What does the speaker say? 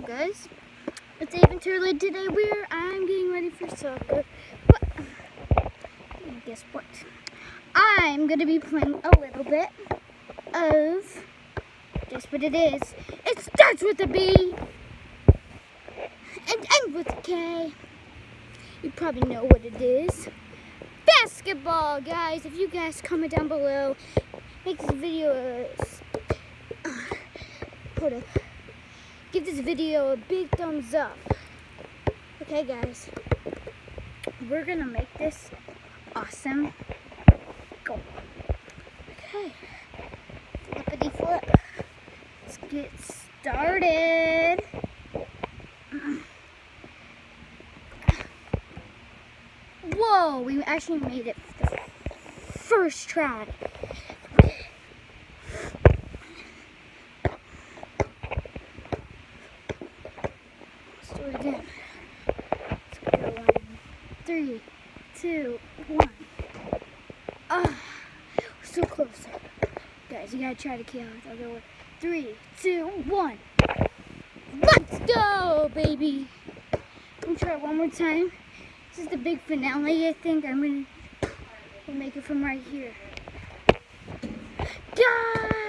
guys? It's even too late today. I'm getting ready for soccer. But guess what? I'm gonna be playing a little bit of, guess what it is? It starts with a B and ends with a K. You probably know what it is. Basketball, guys. If you guys comment down below, make this video give this video a big thumbs up. Okay, guys, we're gonna make this awesome. Go. Okay, flippity flip. Let's get started. Whoa, we actually made it the first try. Let's do it again. Let's go. 3, 2, 1. So close. Guys, you gotta try to kill it. I'll go with 3, 2, 1. Let's go, baby. I'm gonna try it one more time. This is the big finale, I think. I'm gonna make it from right here. Guys!